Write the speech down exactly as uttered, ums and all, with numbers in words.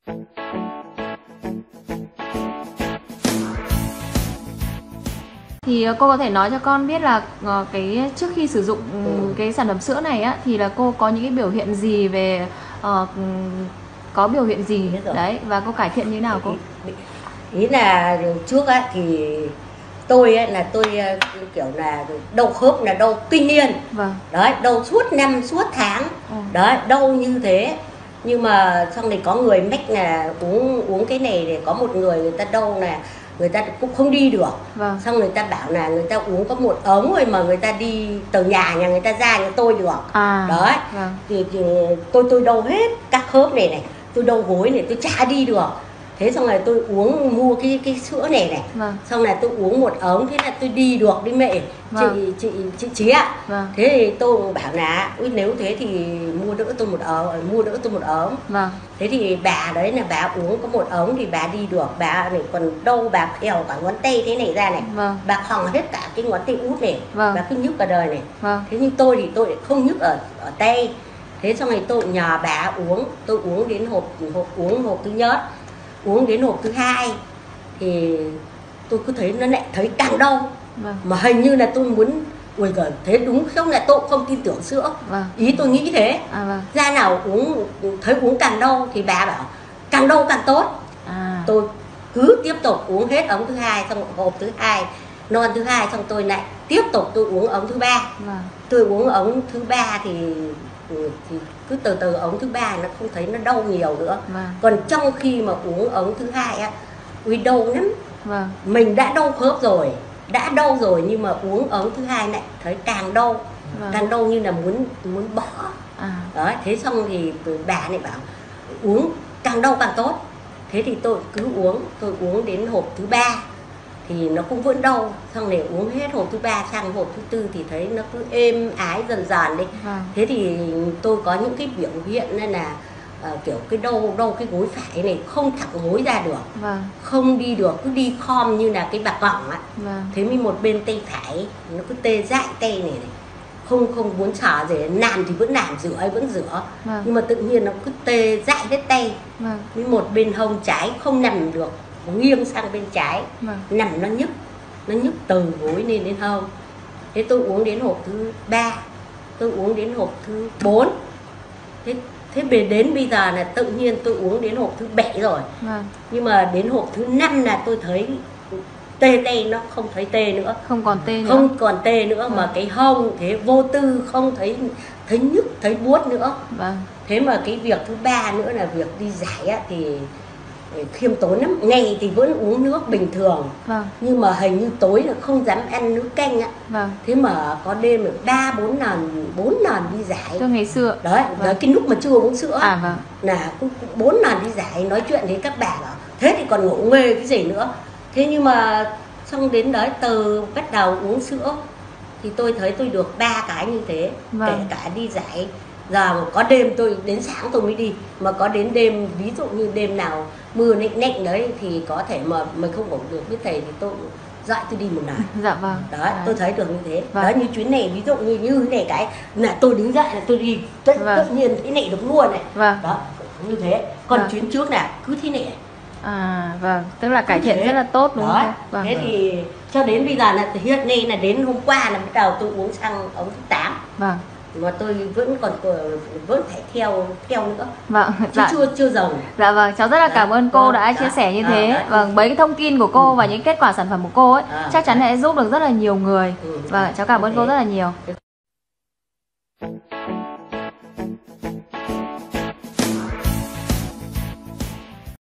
Thì cô có thể nói cho con biết là uh, cái trước khi sử dụng ừ. cái sản phẩm sữa này á thì là cô có những cái biểu hiện gì về uh, có biểu hiện gì đấy và cô cải thiện như thế nào cô? Ý là trước á thì tôi ấy là tôi kiểu là đau khớp là đau kinh niên. Vâng. Đấy, đau suốt năm suốt tháng. Ừ. Đấy, đau như thế. Nhưng mà xong thì có người mách là uống uống cái này để có một người người ta đau là người ta cũng không đi được. Vâng. Xong người ta bảo là người ta uống có một ống thôi mà người ta đi từ nhà nhà người ta ra nhà tôi được. À. Đấy. Vâng. Thì, thì tôi tôi đau hết các khớp này này, tôi đau gối này, tôi chả đi được. Thế xong rồi tôi uống mua cái cái sữa này này. Vâng. Xong là tôi uống một ống thế là tôi đi được đi mẹ. Vâng. chị chị chị Trí ạ. Vâng. Thế thì tôi bảo là nếu thế thì mua đỡ tôi một ống, mua đỡ tôi một ống. Vâng. Thế thì bà đấy là bà uống có một ống thì bà đi được, bà này còn đâu bà khèo cả ngón tay thế này ra này. Vâng. Bà khòng hết cả cái ngón tay út này. Vâng. Bà cứ nhức cả đời này. Vâng. Thế nhưng tôi thì tôi không nhức ở ở tay. Thế xong rồi tôi nhờ bà uống, tôi uống đến hộp hộp uống hộp thứ nhất. Uống đến hộp thứ hai thì tôi cứ thấy nó lại thấy càng đau. Vâng. Mà hình như là tôi muốn ui giời, thế đúng không là tôi không tin tưởng sữa. Vâng. Ý tôi nghĩ thế. À, vâng. Ra nào uống thấy uống càng đau thì bà bảo càng đau càng tốt. À. Tôi cứ tiếp tục uống hết ống thứ hai, xong hộp thứ hai non thứ hai, xong tôi lại tiếp tục tôi uống ống thứ ba. Vâng. Tôi uống ống thứ ba thì thì cứ từ từ ống thứ ba nó không thấy nó đau nhiều nữa. Vâng. Còn trong khi mà uống ống thứ hai á uy đau lắm. Vâng. Mình đã đau khớp rồi, đã đau rồi nhưng mà uống ống thứ hai lại thấy càng đau. Vâng. Càng đau như là muốn muốn bỏ. À. Đó, thế xong thì bà này bảo uống càng đau càng tốt. Thế thì tôi cứ uống, tôi uống đến hộp thứ ba thì nó cũng vẫn đau, xong để uống hết hộp thứ ba sang hộp thứ tư thì thấy nó cứ êm ái dần dần đi. Vâng. Thế thì tôi có những cái biểu hiện nên là uh, kiểu cái đau đau cái gối phải này không thẳng gối ra được. Vâng. Không đi được, cứ đi khom như là cái bạc gỏng á. Vâng. Thế mới một bên tay phải nó cứ tê dại tay này này, không không muốn xả gì, làm thì vẫn làm, rửa vẫn rửa. Vâng. Nhưng mà tự nhiên nó cứ tê dại hết tay. Vâng. Với một bên hông trái không nằm được, nghiêng sang bên trái. Vâng. Nằm nó nhức, nó nhức từ gối lên đến hông. Thế tôi uống đến hộp thứ ba, tôi uống đến hộp thứ bốn. Thế thế về đến bây giờ là tự nhiên tôi uống đến hộp thứ bảy rồi. Vâng. Nhưng mà đến hộp thứ năm là tôi thấy tê tay, nó không thấy tê nữa, không còn tê nữa, không còn tê nữa. Vâng. Mà cái hông thế vô tư, không thấy thấy nhức thấy buốt nữa. Vâng. Thế mà cái việc thứ ba nữa là việc đi giải á, thì khiêm tốn lắm. Ngày thì vẫn uống nước bình thường. Vâng. Nhưng mà hình như tối là không dám ăn nước canh á. Vâng. Thế mà có đêm được ba bốn lần bốn lần đi giải. Cho ngày xưa đấy. Vâng. Đấy, cái lúc mà chưa uống sữa à, vâng. Là cũng bốn lần đi giải. Nói chuyện thì các bà bảo thế thì còn ngủ nghê cái gì nữa. Thế nhưng mà xong đến đấy từ bắt đầu uống sữa thì tôi thấy tôi được ba cái như thế. Vâng. Kể cả đi giải. Giờ có đêm tôi đến sáng tôi mới đi, mà có đến đêm ví dụ như đêm nào mưa nạnh nạnh đấy thì có thể mà mình không ngủ được biết thầy thì tôi dậy tôi đi một lần. Dạ vâng. Đó, đấy. Tôi thấy được như thế. Vâng. Đó, như chuyến này ví dụ như như thế này cái là tôi đứng dậy là tôi đi tất, vâng. Tất nhiên thế này được luôn này. Vâng. Đó, như thế. Còn vâng. Chuyến trước là cứ thế này. À vâng, tức là cải thiện rất là tốt đúng đó. Không? Vâng. Thế thì cho đến bây giờ là hiện nay là đến hôm qua là bắt đầu tôi uống xăng ống thứ tám. Vâng. Mà tôi vẫn còn vẫn phải theo theo nữa. Vâng. Chứ dạ. chưa chưa dần. Dạ vâng, cháu rất là cảm ơn cô đã chia sẻ như thế. À, vâng, với cái thông tin của cô ừ. và những kết quả sản phẩm của cô ấy à, chắc chắn sẽ giúp được rất là nhiều người. Ừ. Vâng, cháu cảm ơn cô rất là nhiều.